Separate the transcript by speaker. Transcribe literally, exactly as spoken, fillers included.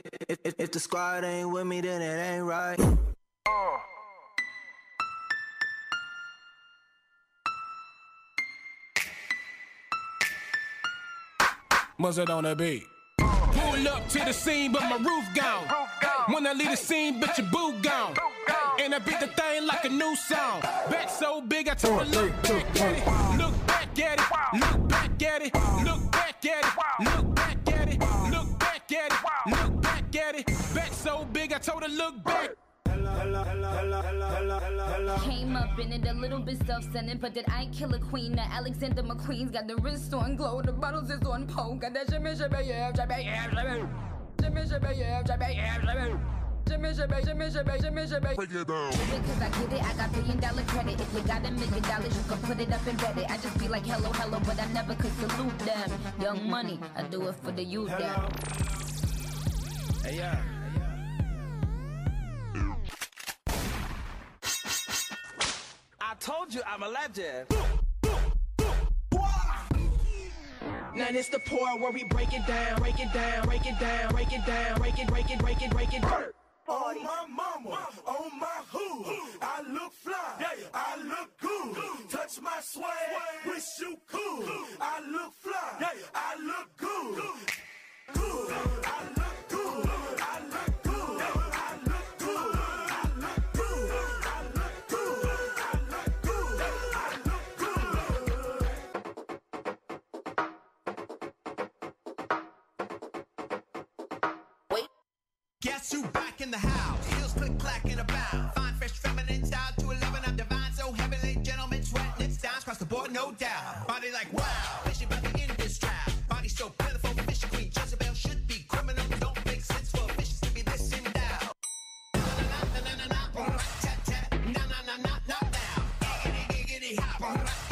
Speaker 1: If, if, if the squad ain't with me, then it ain't right.
Speaker 2: Mustard on the beat. Pull up to the scene, but my roof gone. When I leave the scene, bitch, your boo gone. And I beat the thing like a new song. Back so big, I told her, look back at it. Look back at it. Look back at it. Look back at it. Look back at it. Look back at it. Look back at it. Back so big, I told her, look back.
Speaker 3: Came up in it a little bit self-centered, but that I ain't kill a queen. That Alexander McQueen's got the wrist on glow, the bottles is on pole. Got that shimmy, shimmy, yeah, shimmy, yeah, shimmy. Shimmy, shimmy, yeah, shimmy, yeah, shimmy. Shimmy, shimmy, shimmy, shimmy, shimmy, shimmy. Break it down. Because I get it, I got billion dollar credit. If you got a million dollars, you can put it up and bet it. I just be like, hello, hello, but I never could salute them. Young money, I do it for the youth there.
Speaker 2: Hey, yeah.
Speaker 4: I told you I'm a legend.
Speaker 5: Now this the part where we break it down, break it down, break it down, break it down, break it, break it, break it, break it.
Speaker 6: On my mama, on my who, I look fly, I look good. Touch my swag, wish you cool. I look fly, I look good. Good, I look good, I look good, I look good, I look good, I look good, I look good, I look good.
Speaker 7: Guess who back in the house? Heels click clack in a bound. Fine, fresh, feminine style to eleven. I'm divine, so heavenly, gentlemen sweating. It's downs across the board, no doubt. Body like wow, fish about the end of this trap. Body so plentiful, fish queen Jezebel should be criminal. Don't make sense for fishes to be this in down. Na na na na na na, tat tat, na na na na na now. Giggity giggity hop.